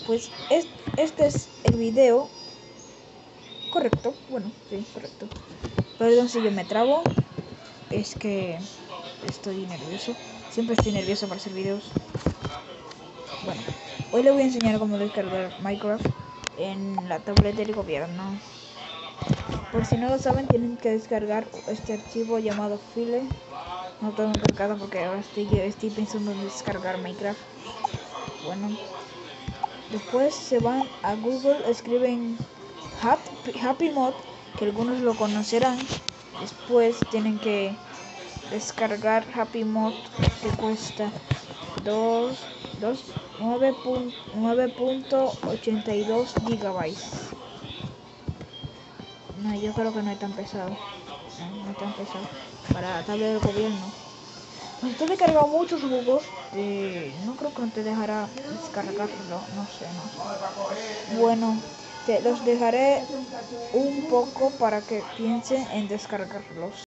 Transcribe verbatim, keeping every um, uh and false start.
pues es, este es el video correcto. Bueno, sí, correcto. Perdón si yo me trabo, es que estoy nervioso. Siempre estoy nervioso para hacer videos. Bueno, hoy le voy a enseñar cómo descargar Minecraft en la tableta del gobierno. Por si no lo saben, tienen que descargar este archivo llamado file. No tengo encargado porque ahora estoy, estoy pensando en descargar Minecraft. Bueno, después se van a Google, escriben Happy, Happy Mod, que algunos lo conocerán. Después tienen que descargar Happy Mod, que cuesta nueve punto ochenta y dos gigabytes. No, yo creo que no es tan pesado. No, no es tan pesado para la tablet del gobierno. Pues te he descargado muchos juegos. Eh, no creo que no te dejará descargarlo. No sé, no sé. Bueno, te los dejaré un poco para que piensen en descargarlos.